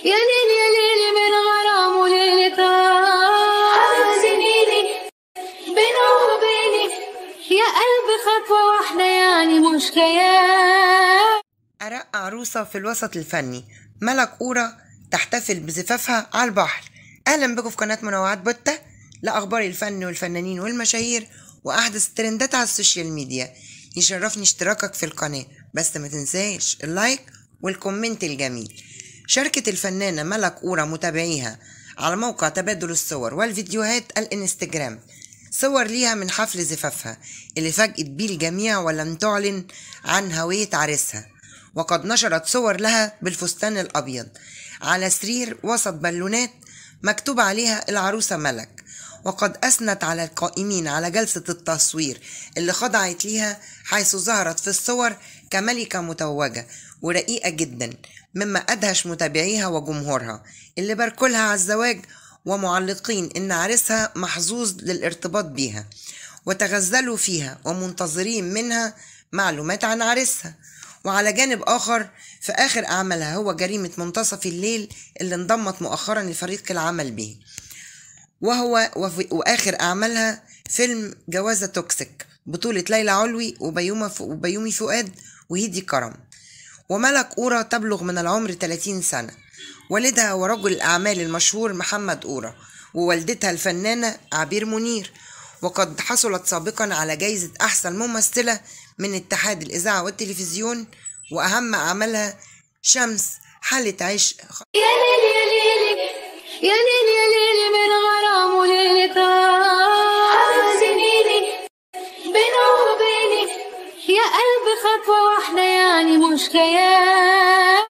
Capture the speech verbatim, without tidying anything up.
يا ليل يا ليل من غرام وليلة عدد سنيني بينه وبيني، يا قلبي خطوة واحدة يعني مش خيال. أرق عروسة في الوسط الفني ملك أورا تحتفل بزفافها على البحر. أهلا بكم في قناة منوعات بوتة لأخبار الفن والفنانين والمشاهير وأحدث الترندات على السوشيال ميديا. يشرفني اشتراكك في القناة، بس ما تنساش اللايك والكومنت الجميل. شاركت الفنانة ملك أورا متابعيها على موقع تبادل الصور والفيديوهات الانستجرام صور ليها من حفل زفافها اللي فاجأت بيه الجميع ولم تعلن عن هوية عريسها، وقد نشرت صور لها بالفستان الأبيض على سرير وسط بالونات مكتوب عليها العروسة ملك، وقد أثنت على القائمين على جلسة التصوير اللي خضعت ليها، حيث ظهرت في الصور كملكة متوجة ورقيقة جدا، مما أدهش متابعيها وجمهورها اللي باركولها على الزواج ومعلقين إن عريسها محظوظ للارتباط بيها، وتغزلوا فيها ومنتظرين منها معلومات عن عريسها. وعلى جانب آخر، في آخر أعمالها هو جريمة منتصف الليل اللي انضمت مؤخرا لفريق العمل به، وهو وآخر أعمالها فيلم جوازة توكسيك بطولة ليلى علوي وبيومي فؤاد وهيدي كرم. وملك أورا تبلغ من العمر ثلاثين سنة، والدها هو رجل الأعمال المشهور محمد أورا، ووالدتها الفنانة عبير منير، وقد حصلت سابقا على جائزة أحسن ممثلة من اتحاد الإذاعة والتلفزيون، وأهم أعمالها شمس، حالة عشق. يا ليل يا ليل يا ليل يا ليل من غرام وليلة عدد سنيني بينه وبيني، يا قلبي خطوة واحدة يعني مش خيال.